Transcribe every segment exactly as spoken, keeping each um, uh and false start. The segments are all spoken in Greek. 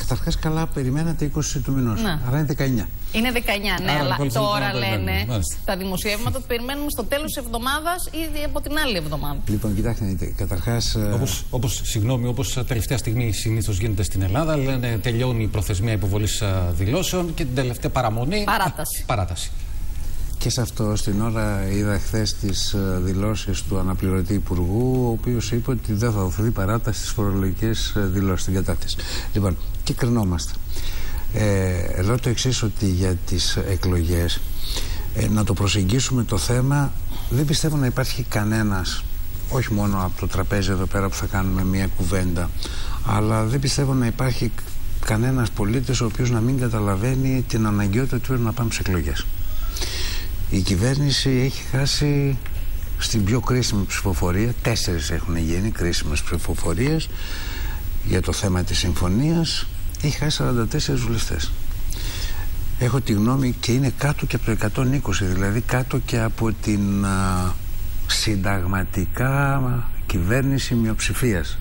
Καταρχάς, καλά, περιμένατε είκοσι του μηνός. Ναι. Άρα είναι δεκαεννιά. Είναι δεκαεννιά, ναι, Άρα, αλλά λοιπόν, τώρα λένε Μάλιστα. τα δημοσιεύματα ότι περιμένουμε στο τέλος της εβδομάδας ή από την άλλη εβδομάδα. Λοιπόν, κοιτάξτε, καταρχάς. Όπως, όπως, συγγνώμη, όπως τελευταία στιγμή συνήθως γίνεται στην Ελλάδα, λένε τελειώνει η προθεσμία υποβολής δηλώσεων και την τελευταία παραμονή. Παράταση. Παράταση. Και σε αυτό, στην ώρα είδα χθες τις δηλώσεις του αναπληρωτή υπουργού, ο οποίος είπε ότι δεν θα δοθεί παράταση στις φορολογικές δηλώσεις, στην κατάθεση. Λοιπόν, και κρινόμαστε. Ε, λέω το εξής, ότι για τις εκλογές ε, να το προσεγγίσουμε το θέμα, δεν πιστεύω να υπάρχει κανένας, όχι μόνο από το τραπέζι εδώ πέρα που θα κάνουμε μια κουβέντα, αλλά δεν πιστεύω να υπάρχει κανένας πολίτης ο οποίος να μην καταλαβαίνει την αναγκαιότητα ότι πρέπει να πάμε σε εκλογές. Η κυβέρνηση έχει χάσει στην πιο κρίσιμη ψηφοφορία, τέσσερις έχουν γίνει κρίσιμες ψηφοφορίες για το θέμα της συμφωνίας, έχει χάσει σαράντα τέσσερις βουλευτές. Έχω τη γνώμη και είναι κάτω και από το εκατόν είκοσι, δηλαδή κάτω και από την α, συνταγματικά κυβέρνηση μειοψηφίας.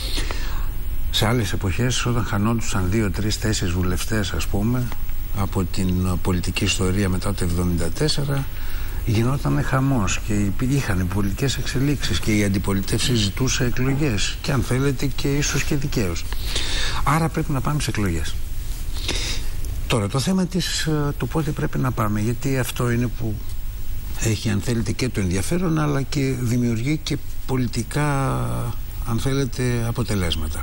Σε άλλες εποχές, όταν χανόντουσαν δύο, τρεις, τέσσερις βουλευτές, ας πούμε, από την πολιτική ιστορία μετά το εβδομήντα τέσσερα, γινόταν χαμός και είχαν πολιτικές εξελίξεις και η αντιπολίτευση ζητούσε εκλογές και, αν θέλετε, και ίσως και δικαίως. Άρα πρέπει να πάμε σε εκλογές. Τώρα το θέμα της, το πότε πρέπει να πάμε, γιατί αυτό είναι που έχει, αν θέλετε, και το ενδιαφέρον, αλλά και δημιουργεί και πολιτικά, αν θέλετε, αποτελέσματα.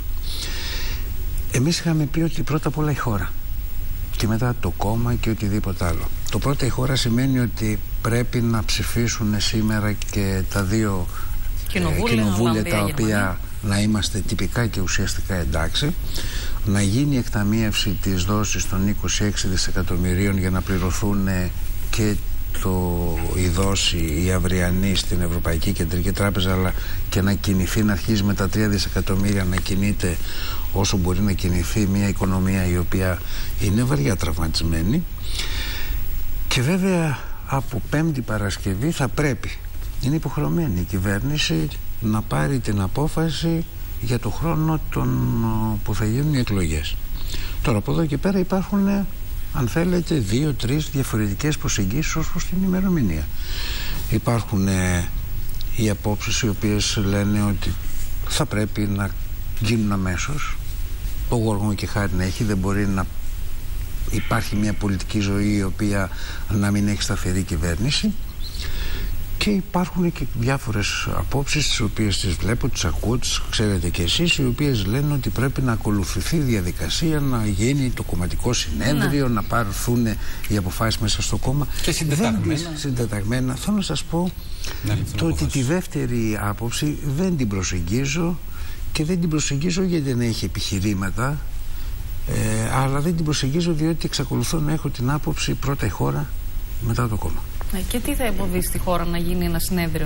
Εμείς είχαμε πει ότι πρώτα απ' όλα η χώρα και μετά το κόμμα και οτιδήποτε άλλο. Το πρώτα η χώρα σημαίνει ότι πρέπει να ψηφίσουν σήμερα και τα δύο κοινοβούλια, ε, κοινοβούλια τα οποία Γερμανία. Να είμαστε τυπικά και ουσιαστικά εντάξει, να γίνει η εκταμείευση της δόσης των είκοσι έξι δισεκατομμυρίων για να πληρωθούν και το, η δόση η αυριανή στην Ευρωπαϊκή Κεντρική Τράπεζα, αλλά και να κινηθεί, να αρχίζει με τα τρία δισεκατομμύρια να κινείται όσο μπορεί να κινηθεί μια οικονομία η οποία είναι βαριά τραυματισμένη. Και βέβαια από Πέμπτη Παρασκευή θα πρέπει, είναι υποχρεωμένη η κυβέρνηση να πάρει την απόφαση για το χρόνο τον, που θα γίνουν οι εκλογές. Τώρα από εδώ και πέρα υπάρχουν, αν θέλετε, δύο-τρεις διαφορετικές προσεγγίσεις ως προς την ημερομηνία. Υπάρχουν ε, οι απόψεις οι οποίες λένε ότι θα πρέπει να γίνουν αμέσως. Το γόργο και χάρη να έχει, δεν μπορεί να υπάρχει μια πολιτική ζωή η οποία να μην έχει σταθερή κυβέρνηση. Και υπάρχουν και διάφορες απόψεις, τις οποίες τις βλέπω, τις ακούω, τις ξέρετε και εσείς, οι οποίες λένε ότι πρέπει να ακολουθηθεί διαδικασία, να γίνει το κομματικό συνέδριο, να, να πάρθουν οι αποφάσεις μέσα στο κόμμα. Και συντεταγμένα. Δεν, συντεταγμένα. Θέλω να σας πω το ότι τη δεύτερη άποψη δεν την προσεγγίζω, και δεν την προσεγγίζω γιατί δεν έχει επιχειρήματα, ε, αλλά δεν την προσεγγίζω διότι εξακολουθώ να έχω την άποψη πρώτα η χώρα, μετά το κόμμα. Και τι θα εμποδίσει τη χώρα να γίνει ένα συνέδριο?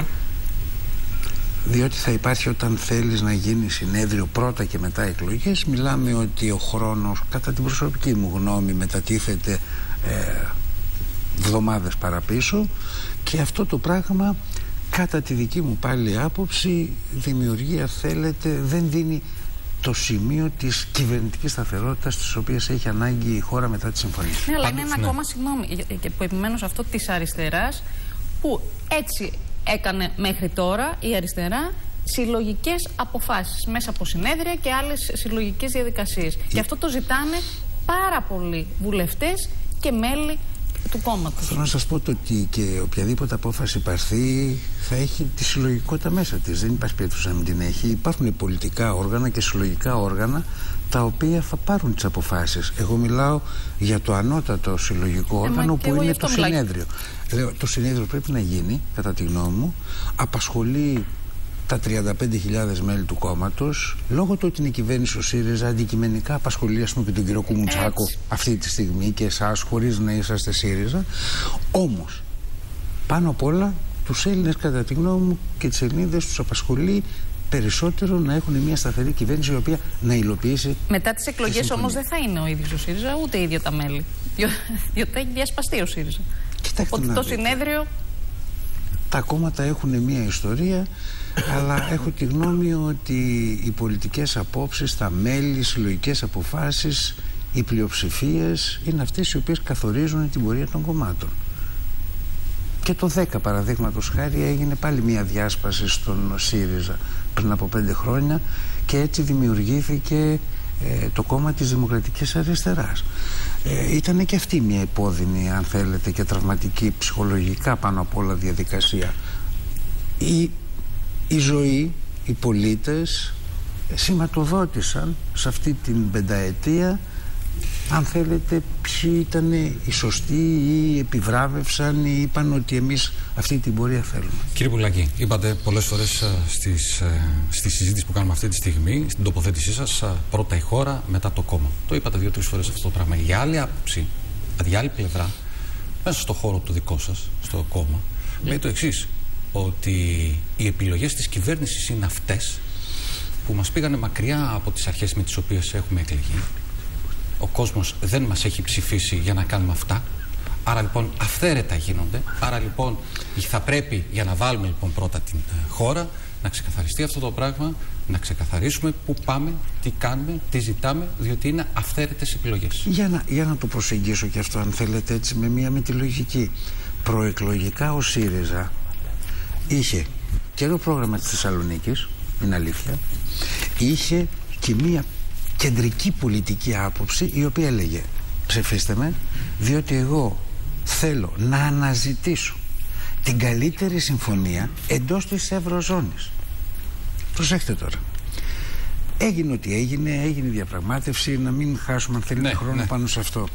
Διότι θα υπάρχει, όταν θέλεις να γίνει συνέδριο πρώτα και μετά εκλογές, μιλάμε ότι ο χρόνος, κατά την προσωπική μου γνώμη, μετατίθεται ε, εβδομάδες παραπίσω, και αυτό το πράγμα, κατά τη δική μου πάλι άποψη, δημιουργεί, αν θέλετε, δεν δίνει το σημείο της κυβερνητικής σταθερότητας της οποίας έχει ανάγκη η χώρα μετά τη συμφωνία. Ναι, αλλά Πάντως, είναι ένα ναι. κόμμα, συγγνώμη, και που επιμένω σε αυτό, της αριστεράς, που έτσι έκανε μέχρι τώρα η αριστερά συλλογικές αποφάσεις μέσα από συνέδρια και άλλες συλλογικές διαδικασίες. Η... Και αυτό το ζητάνε πάρα πολλοί βουλευτές και μέλη του κόμματος. Θέλω να σας πω το ότι και οποιαδήποτε απόφαση πάρθει θα έχει τη συλλογικότητα μέσα της. Δεν υπάρχει περίπτωση να μην την έχει. Υπάρχουν πολιτικά όργανα και συλλογικά όργανα τα οποία θα πάρουν τις αποφάσεις. Εγώ μιλάω για το ανώτατο συλλογικό όργανο που είναι το συνέδριο. Λέω, το συνέδριο πρέπει να γίνει, κατά τη γνώμη μου, απασχολεί τα τριάντα πέντε χιλιάδες μέλη του κόμματος, λόγω του ότι είναι η κυβέρνηση ο ΣΥΡΙΖΑ, αντικειμενικά απασχολεί, ας πούμε, και τον κύριο Κουμουτσάκο Έτσι. αυτή τη στιγμή και εσάς, χωρίς να είσαστε ΣΥΡΙΖΑ. Όμως, πάνω απ' όλα, τους Έλληνες, κατά τη γνώμη μου, και τις Ελληνίδες τους απασχολεί περισσότερο να έχουν μια σταθερή κυβέρνηση η οποία να υλοποιήσει. Μετά τις εκλογές όμως δεν θα είναι ο ίδιος ο ΣΥΡΙΖΑ, ούτε ίδια τα μέλη. Διότι θα έχει διασπαστεί ο ΣΥΡΙΖΑ. Κοιτάξτε, ότι το συνέδριο. Τα κόμματα έχουν μία ιστορία, αλλά έχω τη γνώμη ότι οι πολιτικές απόψεις, τα μέλη, οι συλλογικές αποφάσεις, οι πλειοψηφίες είναι αυτές οι οποίες καθορίζουν την πορεία των κομμάτων. Και το δέκα παραδείγματος χάρη έγινε πάλι μία διάσπαση στον ΣΥΡΙΖΑ πριν από πέντε χρόνια και έτσι δημιουργήθηκε ε, το κόμμα της Δημοκρατικής Αριστεράς. Ε, ήταν και αυτή μια επώδυνη, αν θέλετε, και τραυματική ψυχολογικά πάνω απ' όλα διαδικασία. Η, η ζωή, οι πολίτες σηματοδότησαν σε αυτή την πενταετία, αν θέλετε, ποιοι ήταν οι σωστοί ή επιβράβευσαν ή είπαν ότι εμείς αυτή την πορεία θέλουμε. Κύριε Πουλάκη, είπατε πολλές φορές στις, στη συζήτηση που κάνουμε αυτή τη στιγμή, στην τοποθέτησή σας, πρώτα η χώρα, μετά το κόμμα. Το είπατε δύο-τρεις φορές αυτό το πράγμα. Για άλλη άποψη, για άλλη πλευρά, μέσα στο χώρο του δικό σας, στο κόμμα, λέει το εξής, ότι οι επιλογές της κυβέρνησης είναι αυτές που μας πήγανε μακριά από τις αρχές με τις οποίες έχουμε εκλεγεί. Ο κόσμος δεν μας έχει ψηφίσει για να κάνουμε αυτά. Άρα λοιπόν αυθαίρετα γίνονται. Άρα λοιπόν θα πρέπει, για να βάλουμε λοιπόν πρώτα την χώρα, να ξεκαθαριστεί αυτό το πράγμα, να ξεκαθαρίσουμε πού πάμε, τι κάνουμε, τι ζητάμε, διότι είναι αυθαίρετες επιλογές. Για να, για να το προσεγγίσω και αυτό, αν θέλετε, έτσι με μία με τη λογική. Προεκλογικά ο ΣΥΡΙΖΑ είχε και το πρόγραμμα της Θεσσαλονίκης, είναι αλήθεια, είχε και μία κεντρική πολιτική άποψη η οποία έλεγε ψηφίστε με διότι εγώ θέλω να αναζητήσω την καλύτερη συμφωνία εντός της Ευρωζώνης. Προσέξτε τώρα, έγινε ό,τι έγινε, έγινε διαπραγμάτευση, να μην χάσουμε αν θέλετε ναι, χρόνο ναι. πάνω σε αυτό,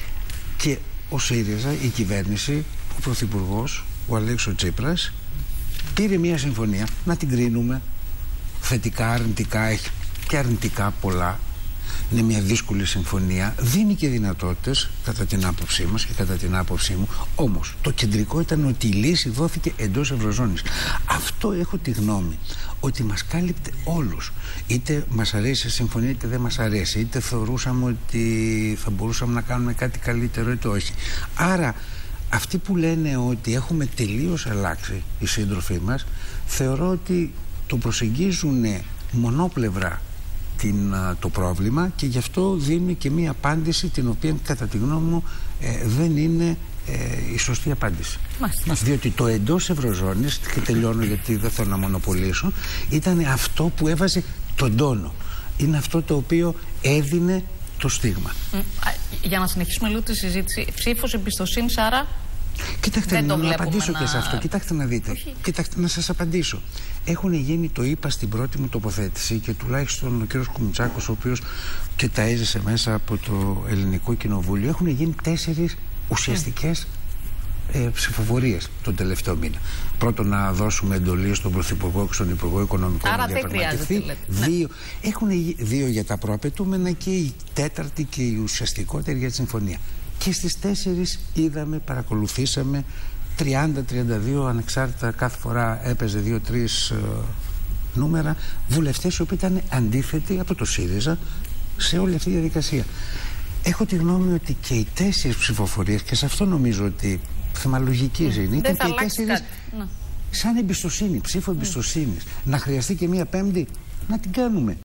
και ο ΣΥΡΙΖΑ, η κυβέρνηση, ο Πρωθυπουργός, ο Αλέξης Τσίπρας, πήρε μια συμφωνία να την κρίνουμε θετικά, αρνητικά, έχει και αρνητικά πολλά. Είναι μια δύσκολη συμφωνία, δίνει και δυνατότητες κατά την άποψή μας και κατά την άποψή μου, όμως το κεντρικό ήταν ότι η λύση δόθηκε εντός Ευρωζώνης. Αυτό έχω τη γνώμη ότι μας κάλυπτε όλους, είτε μας αρέσει η συμφωνία είτε δεν μας αρέσει, είτε θεωρούσαμε ότι θα μπορούσαμε να κάνουμε κάτι καλύτερο είτε όχι. Άρα αυτοί που λένε ότι έχουμε τελείως αλλάξει οι σύντροφοι μας, θεωρώ ότι το προσεγγίζουν μονόπλευρα την, το πρόβλημα και γι' αυτό δίνει και μία απάντηση την οποία κατά τη γνώμη μου ε, δεν είναι ε, η σωστή απάντηση. Μάλιστα. Διότι το εντός Ευρωζώνης, και τελειώνω γιατί δεν θέλω να μονοπολίσω, ήταν αυτό που έβαζε τον τόνο. Είναι αυτό το οποίο έδινε το στίγμα. Mm, για να συνεχίσουμε λίγο τη συζήτηση, ψήφος εμπιστοσύνης άρα... Κοιτάξτε, να, να απαντήσω να... και σε αυτό. Κοιτάξτε να δείτε. Όχι. Κοιτάξτε, να σας απαντήσω. Έχουν γίνει, το είπα στην πρώτη μου τοποθέτηση και τουλάχιστον ο κ. Κουμουτσάκος, ο οποίος και τα έζησε μέσα από το Ελληνικό Κοινοβούλιο, έχουν γίνει τέσσερις ουσιαστικές ε, ψηφοφορίες τον τελευταίο μήνα. Πρώτον, να δώσουμε εντολή στον Πρωθυπουργό και στον Υπουργό Οικονομικών να διαπραγματευτεί. Δύο. Έχουν δύο για τα προαπαιτούμενα και η τέταρτη και η ουσιαστικότερη για τη συμφωνία. Και στις τέσσερις είδαμε, παρακολουθήσαμε τριάντα τριάντα δύο ανεξάρτητα, κάθε φορά έπαιζε δύο-τρεις ε, νούμερα, βουλευτές οι οποίοι ήταν αντίθετοι από το ΣΥΡΙΖΑ σε όλη αυτή τη διαδικασία. Έχω τη γνώμη ότι και οι τέσσερις ψηφοφορίες, και σε αυτό νομίζω ότι θέμα λογικής είναι, ήταν και οι τέσσερις σαν εμπιστοσύνη, ψήφο εμπιστοσύνης. Να χρειαστεί και μία πέμπτη, να την κάνουμε.